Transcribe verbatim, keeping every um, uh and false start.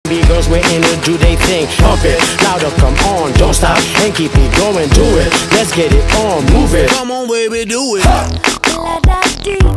B girls waiting to do they thing. Pump it, louder, come on, don't stop, and keep it going, do it. Let's get it on, move it. Come on, baby, do it. La da dee.